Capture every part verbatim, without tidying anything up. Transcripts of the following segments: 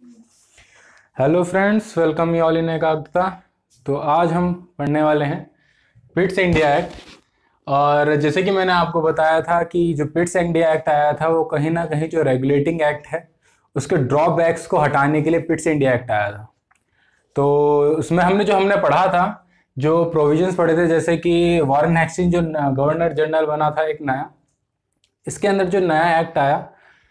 Hello friends, welcome you all in एकाग्रता। तो आज हम पढ़ने वाले हैं पिट्स इंडिया एक्ट। और जैसे कि मैंने आपको बताया था कि जो पिट्स इंडिया एक्ट आया था वो कहीं ना कहीं जो रेगुलेटिंग एक्ट है उसके ड्रॉबैक्स को हटाने के लिए पिट्स इंडिया एक्ट आया था। तो उसमें हमने जो हमने पढ़ा था, जो प्रोविजंस पढ़े थे, जैसे कि वॉरेन हेस्टिंग्स जो गवर्नर जनरल बना था एक नया, इसके अंदर जो नया एक्ट आया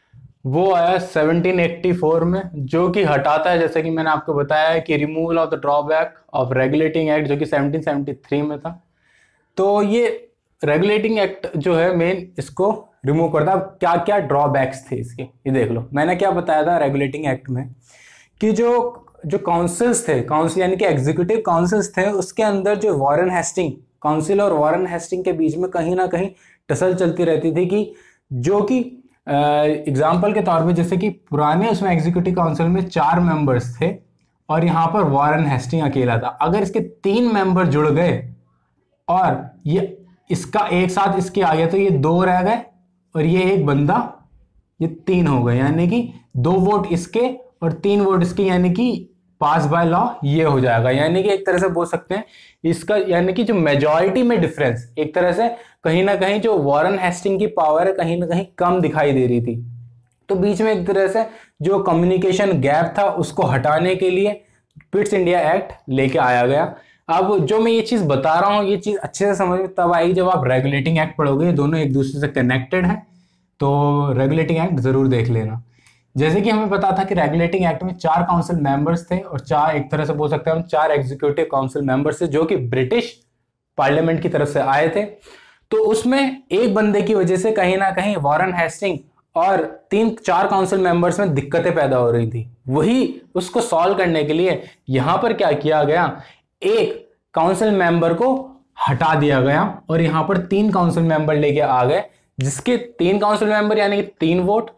वो आया सेवनटीन एटी फोर में, जो कि हटाता है, जैसे कि मैंने आपको बताया है कि removal of the drawback of regulating act, जो कि सेवनटीन सेवेंटी थ्री में था। तो ये रेगुलेटिंग एक्ट जो है मेन इसको रिमूव करता है। क्या क्या ड्रॉबैक्स थे इसके, ये देख लो। मैंने क्या बताया था रेगुलेटिंग एक्ट में कि जो जो काउंसिल्स थे, काउंसिल यानी कि एग्जीक्यूटिव काउंसिल्स थे, उसके अंदर जो वॉरेन हेस्टिंग काउंसिल और वॉरेन हेस्टिंग के बीच में कहीं ना कहीं टसल चलती रहती थी कि जो कि एग्जाम्पल uh, के तौर पे, जैसे कि पुराने उसमें एग्जीक्यूटिव काउंसिल में चार मेंबर्स थे और यहाँ पर वॉरेन हेस्टिंग अकेला था। अगर इसके तीन मेंबर जुड़ गए और ये इसका एक साथ इसके आ गया तो ये दो रह गए और ये एक बंदा, ये तीन हो गए, यानी कि दो वोट इसके और तीन वोट इसके, यानी कि पास बाय लॉ ये हो जाएगा। यानी कि एक तरह से बोल सकते हैं इसका, यानी कि जो मेजॉरिटी में डिफरेंस, एक तरह से कहीं ना कहीं जो वॉरेन हेस्टिंग की पावर है कहीं ना कहीं कम दिखाई दे रही थी। तो बीच में एक तरह से जो कम्युनिकेशन गैप था उसको हटाने के लिए पिट्स इंडिया एक्ट लेके आया गया। अब जो मैं ये चीज बता रहा हूँ, ये चीज अच्छे से समझ में तब आएगी जब आप रेगुलेटिंग एक्ट पढ़ोगे। दोनों एक दूसरे से कनेक्टेड हैं, तो रेगुलेटिंग एक्ट जरूर देख लेना। जैसे कि हमें पता था कि रेगुलेटिंग एक्ट में चार काउंसिल मेंबर्स थे और चार, एक तरह से बोल सकते हैं हम, चार एग्जीक्यूटिव काउंसिल मेंबर्स थे जो कि ब्रिटिश पार्लियामेंट की तरफ से आए थे। तो उसमें एक बंदे की वजह से कहीं ना कहीं वॉरेन हेस्टिंग और तीन चार काउंसिल मेंबर्स में दिक्कतें पैदा हो रही थी। वही उसको सॉल्व करने के लिए यहां पर क्या किया गया, एक काउंसिल मेंबर को हटा दिया गया और यहां पर तीन काउंसिल मेंबर लेके आ गए, जिसके तीन काउंसिल मेंबर यानी कि तीन vote,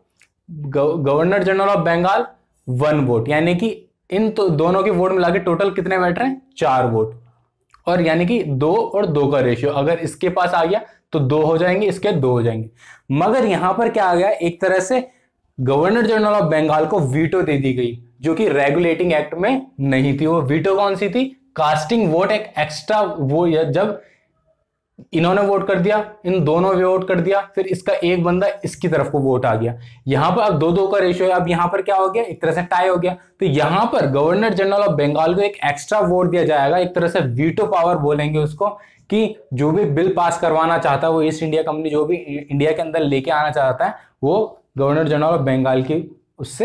governor general of Bengal one vote, यानी कि इन तो दोनों के वोट मिला के टोटल कितने बैठ रहे हैं, चार वोट। और यानी कि दो और दो का रेशियो, अगर इसके पास आ गया तो दो हो जाएंगे, इसके दो हो जाएंगे। मगर यहां पर क्या आ गया, एक तरह से गवर्नर जनरल ऑफ बंगाल को वीटो दे दी गई, जो कि रेगुलेटिंग एक्ट में नहीं थी। वो वीटो कौन सी थी, कास्टिंग वोट, एक एक्स्ट्रा वो, जब इन्होंने वोट कर दिया, इन दोनों ने वोट कर दिया, फिर इसका एक बंदा इसकी तरफ को वोट आ गया। यहां पर अब दो दो का रेशियो है, अब यहां पर क्या हो गया, एक तरह से टाई हो गया। तो यहां पर गवर्नर जनरल ऑफ बंगाल को एक एक्स्ट्रा वोट दिया जाएगा, एक तरह से वीटो पावर बोलेंगे उसको, कि जो भी बिल पास करवाना चाहता है वो ईस्ट इंडिया कंपनी जो भी इंडिया के अंदर लेके आना चाहता है वो गवर्नर जनरल ऑफ बंगाल की उससे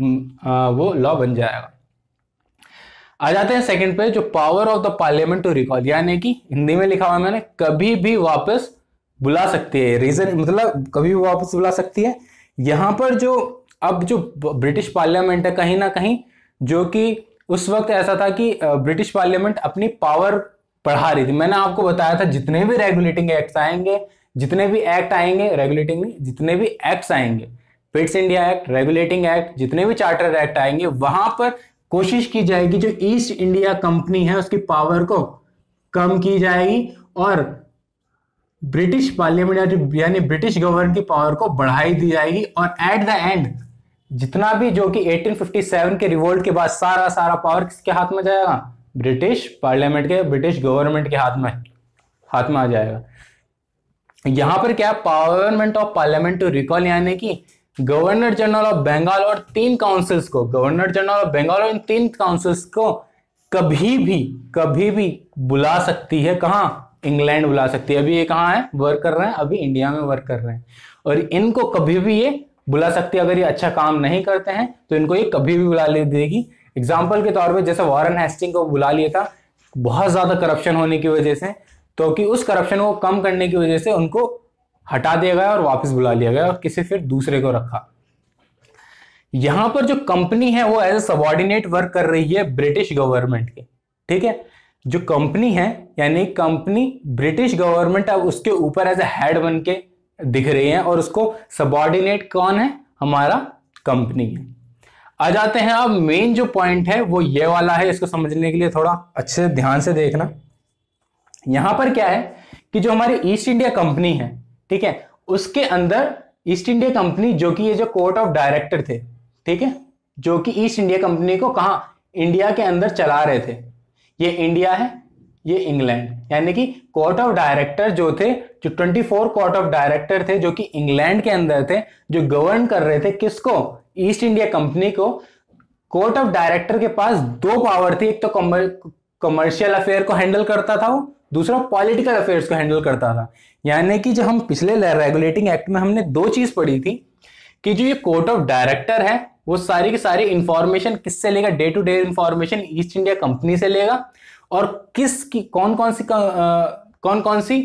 वो लॉ बन जाएगा। आ जाते हैं सेकंड पे, जो power of the parliament to recall, यानी कि हिंदी में लिखा हुआ मैंने, कभी भी वापस बुला सकती है। रीजन मतलब कभी भी वापस बुला सकती है। यहां पर जो अब जो ब्रिटिश पार्लियामेंट है, कहीं ना कहीं जो कि उस वक्त ऐसा था कि ब्रिटिश पार्लियामेंट अपनी पावर बढ़ा रही थी। मैंने आपको बताया था जितने भी रेगुलेटिंग एक्ट आएंगे, जितने भी एक्ट आएंगे, रेगुलेटिंग नहीं, जितने भी एक्ट आएंगे, Pitt's India act, regulating act, जितने भी चार्टर एक्ट आएंगे, वहां पर कोशिश की जाएगी जो ईस्ट इंडिया कंपनी है उसकी पावर को कम की जाएगी और ब्रिटिश पार्लियामेंट यानी ब्रिटिश गवर्नमेंट की पावर को बढ़ाई दी जाएगी। और एट द एंड जितना भी जो कि एटीन फिफ्टी सेवन के रिवोल्ट के बाद सारा सारा पावर किसके हाथ में जाएगा, ब्रिटिश पार्लियामेंट के, ब्रिटिश गवर्नमेंट के हाथ में हाथ में आ जाएगा। यहां पर क्या, powerment of parliament to recall, यानी कि गवर्नर जनरल ऑफ बंगाल और तीन काउंसिल्स को, गवर्नर जनरल ऑफ बंगाल और इन तीन काउंसिल्स को कभी भी कभी भी बुला सकती है। कहां, इंग्लैंड बुला सकती है। अभी ये कहां है, वर्क कर रहे हैं, अभी इंडिया में वर्क कर रहे हैं। और इनको कभी भी ये बुला सकती है। अगर ये अच्छा काम नहीं करते हैं तो इनको ये कभी भी बुला ले देगी। एग्जाम्पल के तौर पर जैसे वॉरेन हेस्टिंग को बुला लिया था बहुत ज्यादा करप्शन होने की वजह से, तो कि उस करप्शन को कम करने की वजह से उनको हटा दिया गया और वापस बुला लिया गया और किसी फिर दूसरे को रखा। यहां पर जो कंपनी है वो एज ए सबॉर्डिनेट वर्क कर रही है ब्रिटिश गवर्नमेंट के, ठीक है। जो कंपनी है यानी कंपनी ब्रिटिश गवर्नमेंट अब उसके ऊपर एज ए हेड बन के दिख रही है और उसको सबॉर्डिनेट कौन है, हमारा कंपनी है। आ जाते हैं अब मेन जो पॉइंट है वो ये वाला है, इसको समझने के लिए थोड़ा अच्छे से ध्यान से देखना। यहां पर क्या है कि जो हमारी ईस्ट इंडिया कंपनी है, ठीक है, उसके अंदर ईस्ट इंडिया कंपनी जो कि ये जो कोर्ट ऑफ डायरेक्टर थे, ठीक है, जो कि ईस्ट इंडिया कंपनी को कहां, इंडिया के अंदर चला रहे थे। ये इंडिया है, ये इंग्लैंड, यानी कि कोर्ट ऑफ डायरेक्टर जो थे, जो चौबीस कोर्ट ऑफ डायरेक्टर थे जो कि इंग्लैंड के अंदर थे, जो गवर्न कर रहे थे किसको, ईस्ट इंडिया कंपनी को। कोर्ट ऑफ डायरेक्टर के पास दो पावर थी, एक तो कमर्शियल अफेयर को हैंडल करता था वो, दूसरा पॉलिटिकल अफेयर्स को हैंडल करता था। यानी कि जब हम पिछले रेगुलेटिंग एक्ट में हमने दो चीज पढ़ी थी कि जो ये कोर्ट ऑफ डायरेक्टर है वो सारी की सारी इंफॉर्मेशन किससे लेगा, day to day information East India company से लेगा, और किस की कौन कौन सी कौन कौन सी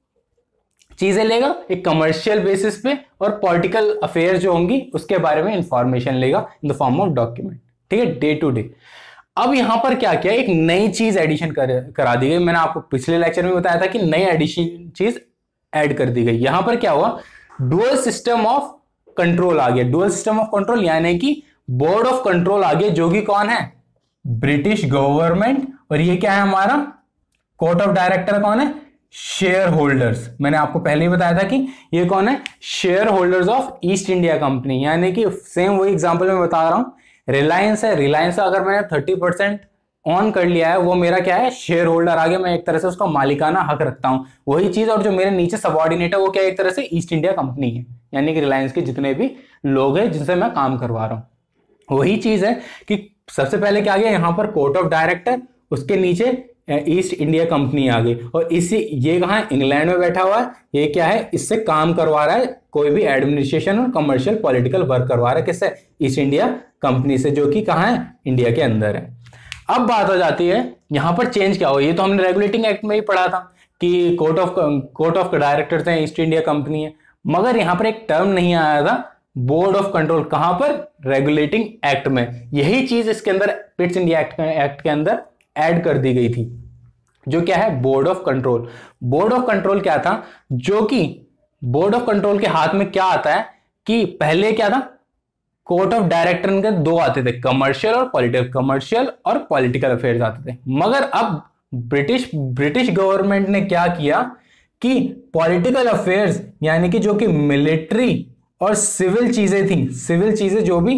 चीजें लेगा, एक कमर्शियल बेसिस पे, और पॉलिटिकल अफेयर जो होंगी उसके बारे में इंफॉर्मेशन लेगा in the form of document. ठीक है, डे टू डे। अब यहां पर क्या किया, एक नई चीज एडिशन कर, करा दी गई। मैंने आपको पिछले लेक्चर में बताया था कि नई एडिशन चीज ऐड कर दी गई। यहां पर क्या हुआ, डुअल सिस्टम ऑफ कंट्रोल आ गया। डुअल सिस्टम ऑफ कंट्रोल यानी कि बोर्ड ऑफ कंट्रोल आ गया, जो कि कौन है, ब्रिटिश गवर्नमेंट, और ये क्या है हमारा कोर्ट ऑफ डायरेक्टर कौन है, शेयर होल्डर्स। मैंने आपको पहले ही बताया था कि ये कौन है, share holders of east India company. यानी कि सेम वही एग्जांपल में बता रहा हूं, रिलायंस है, रिलायंस अगर मैंने थर्टी परसेंट ऑन कर लिया है, वो मेरा क्या है, शेयर होल्डर आगे, मैं एक तरह से उसका मालिकाना हक रखता हूं, वही चीज। और जो मेरे नीचे सबऑर्डिनेट है वो क्या, एक तरह से ईस्ट इंडिया कंपनी है, यानी कि रिलायंस के जितने भी लोग हैं जिनसे मैं काम करवा रहा हूं। वही चीज है कि सबसे पहले क्या आ गया, यहां पर कोर्ट ऑफ डायरेक्टर, उसके नीचे ईस्ट इंडिया कंपनी आ गई, और इसी ये कहां है, इंग्लैंड में बैठा हुआ है, ये क्या है, इससे काम करवा रहा है, कोई भी एडमिनिस्ट्रेशन और कमर्शियल पॉलिटिकल वर्क करवा रहा है, किससे, ईस्ट इंडिया कंपनी से, जो कि कहां है, इंडिया के अंदर है। अब बात हो जाती है यहां पर चेंज क्या हो, ये तो हमने रेगुलेटिंग एक्ट में ही पढ़ा था कि court of court of directors हैं, ईस्ट इंडिया कंपनी है, मगर यहां पर एक टर्म नहीं आया था, बोर्ड ऑफ कंट्रोल। कहां पर, रेगुलेटिंग एक्ट में। यही चीज इसके अंदर पिट्स इंडिया एक्ट एक्ट के अंदर ऐड कर दी गई थी, जो क्या है, board of control. Board of control क्या था, जो कि बोर्ड ऑफ कंट्रोल के हाथ में क्या आता है कि पहले क्या था, कोर्ट ऑफ डायरेक्टर के दो आते थे, कमर्शियल और पॉलिटिकल, कमर्शियल और पॉलिटिकल अफेयर्स आते थे। मगर अब ब्रिटिश ब्रिटिश गवर्नमेंट ने क्या किया कि पॉलिटिकल अफेयर्स यानी कि जो कि मिलिट्री और सिविल चीजें थी, सिविल चीजें जो भी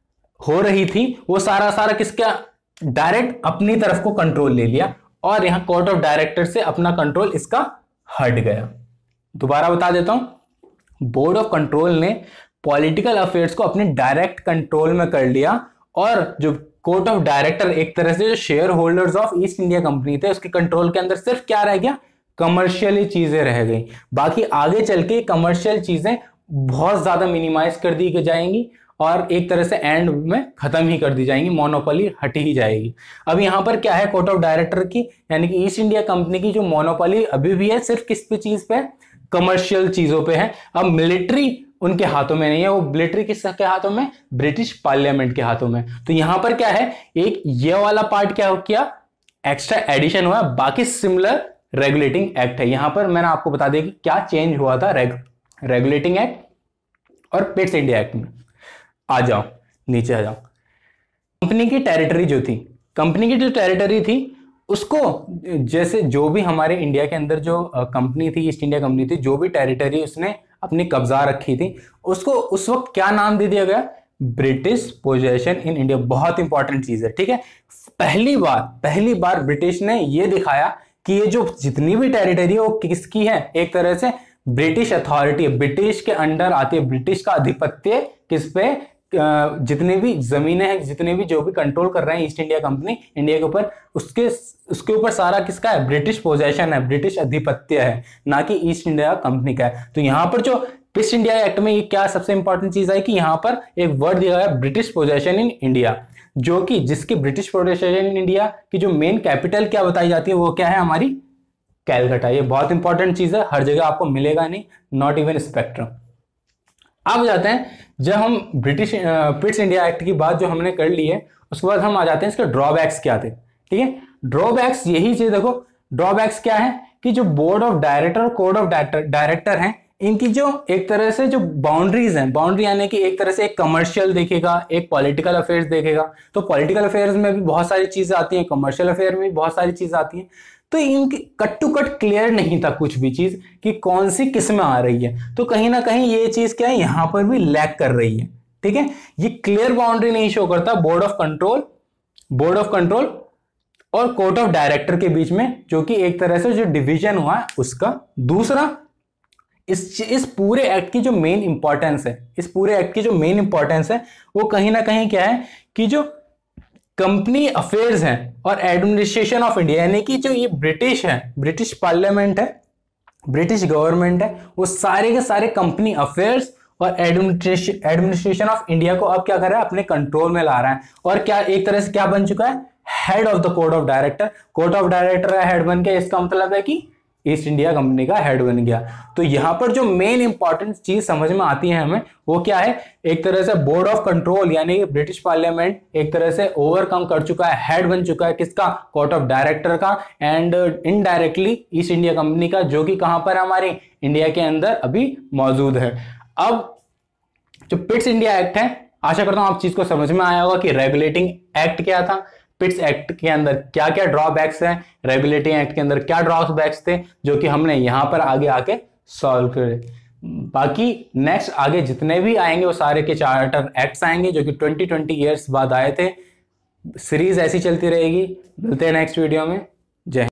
हो रही थी, वो सारा सारा किसका, डायरेक्ट अपनी तरफ को कंट्रोल ले लिया, और यहां कोर्ट ऑफ डायरेक्टर से अपना कंट्रोल इसका हट गया। दोबारा बता देता हूं, बोर्ड ऑफ कंट्रोल ने पॉलिटिकल अफेयर्स को अपने डायरेक्ट कंट्रोल में कर लिया, और जो कोर्ट ऑफ डायरेक्टर एक तरह से जो share holders of east India company थे उसके कंट्रोल के अंदर सिर्फ क्या रह गया, कमर्शियल चीजें रह गई। बाकी आगे चल के कमर्शियल चीजें बहुत ज्यादा मिनिमाइज कर दी जाएंगी, और एक तरह से एंड में खत्म ही कर दी जाएंगी, मोनोपोली हट ही जाएगी। अब यहां पर क्या है, कोर्ट ऑफ डायरेक्टर की यानी कि ईस्ट इंडिया कंपनी की जो मोनोपोली अभी भी है, सिर्फ किस पे चीज पे, कमर्शियल चीजों पे है। अब मिलिट्री उनके हाथों में नहीं है, वो मिलिट्री किसके हाथों में, ब्रिटिश पार्लियामेंट के हाथों में। तो यहां पर क्या है, एक ये वाला पार्ट क्या किया, एक्स्ट्रा एडिशन हुआ, बाकी सिमिलर रेगुलेटिंग एक्ट है। यहां पर मैंने आपको बता दिया कि क्या चेंज हुआ था रेग, रेगुलेटिंग एक्ट और पिट्स इंडिया एक्ट में। आ जाओ नीचे आ जाओ, कंपनी की टेरिटरी जो थी, कंपनी की जो टेरिटरी थी उसको, जैसे जो भी हमारे इंडिया के अंदर जो कंपनी थी, ईस्ट इंडिया कंपनी थी, जो भी टेरिटरी उसने अपनी कब्जा रखी थी, उसको उस वक्त क्या नाम दे दिया गया, ब्रिटिश पोजेशन इन इंडिया। बहुत इंपॉर्टेंट चीज है, ठीक है। पहली बार पहली बार ब्रिटिश ने यह दिखाया कि ये जो जितनी भी टेरिटरी है वो किसकी है, एक तरह से ब्रिटिश अथॉरिटी है, ब्रिटिश के अंडर आती है, ब्रिटिश का आधिपत्य किस पे, जितनी भी जमीनें हैं, जितने भी जो भी कंट्रोल कर रहे हैं ईस्ट इंडिया कंपनी इंडिया के ऊपर, उसके उसके ऊपर सारा किसका है, ब्रिटिश पोजेशन है, ब्रिटिश आधिपत्य है, ना कि ईस्ट इंडिया कंपनी का है। तो यहां पर जो पिट्स इंडिया एक्ट में ये क्या सबसे इंपॉर्टेंट चीज है कि यहां पर एक वर्ड दिया गया है, ब्रिटिश पोजेशन इन इंडिया, जो कि जिसकी ब्रिटिश पोजेशन इन इंडिया की जो मेन कैपिटल क्या बताई जाती है, वो क्या है, हमारी कैलकाटा। ये बहुत इंपॉर्टेंट चीज है, हर जगह आपको मिलेगा नहीं, नॉट इवन स्पेक्ट्रम। अब जाते हैं, जब हम ब्रिटिश पिट्स इंडिया एक्ट की बात जो हमने कर ली है, उसके बाद हम आ जाते हैं इसके ड्रॉबैक्स क्या थे। ठीक है, ड्रॉबैक्स यही चीज देखो, ड्रॉबैक्स क्या है कि जो बोर्ड ऑफ डायरेक्टर और कोर्ट ऑफ डायरेक्टर हैं, इनकी जो एक तरह से जो बाउंड्रीज हैं, बाउंड्री यानी कि एक तरह से एक कमर्शियल देखेगा, एक पॉलिटिकल अफेयर्स देखेगा। तो पॉलिटिकल अफेयर्स में भी बहुत सारी चीजें आती हैं, कमर्शियल अफेयर में भी बहुत सारी चीजें आती हैं। तो इनकी कट टू कट क्लियर नहीं था कुछ भी चीज कि कौन सी किस में आ रही है। तो कहीं ना कहीं ये चीज क्या है, यहां पर भी लैक कर रही है। ठीक है, ये क्लियर बाउंड्री नहीं शो करता board of control board of control और कोर्ट ऑफ डायरेक्टर के बीच में, जो कि एक तरह से जो डिवीजन हुआ है उसका। दूसरा, इस इस पूरे एक्ट की जो मेन इंपॉर्टेंस है इस पूरे एक्ट की जो मेन इंपॉर्टेंस है वो कहीं ना कहीं क्या है कि जो कंपनी अफेयर्स हैं और एडमिनिस्ट्रेशन ऑफ इंडिया, यानी कि जो ये ब्रिटिश है, ब्रिटिश पार्लियामेंट है, ब्रिटिश गवर्नमेंट है, वो सारे के सारे कंपनी अफेयर्स और एडमिनिस्ट्रेशन एडमिनिस्ट्रेशन ऑफ इंडिया को अब क्या कर रहा है, अपने कंट्रोल में ला रहा है। और क्या एक तरह से क्या बन चुका है, head of the court of director. Court of director का हेड बन गया, इसका मतलब है कि ईस्ट इंडिया कंपनी का हेड बन गया। तो यहां पर जो मेन इंपॉर्टेंट चीज समझ में आती है हमें, वो क्या है, एक तरह से बोर्ड ऑफ कंट्रोल यानी कि ब्रिटिश पार्लियामेंट एक तरह से ओवरकम कर चुका है, हेड बन चुका है किसका, कोर्ट ऑफ डायरेक्टर का, and indirectly east India company का, जो कि कहां पर हमारे इंडिया के अंदर अभी मौजूद है। अब जो पिट्स इंडिया एक्ट है, आशा करता हूं आप चीज को समझ में आया होगा कि रेगुलेटिंग एक्ट क्या था, पिट्स एक्ट के अंदर क्या क्या ड्रॉबैक्स हैं, रेगुलेटिंग एक्ट के अंदर क्या ड्रॉबैक्स थे, जो कि हमने यहां पर आगे आके सॉल्व करे। बाकी नेक्स्ट आगे जितने भी आएंगे वो सारे के चार्टर एक्ट्स आएंगे, जो कि ट्वेंटी ट्वेंटी ईयर्स बाद आए थे। सीरीज ऐसी चलती रहेगी। मिलते हैं नेक्स्ट वीडियो में। जय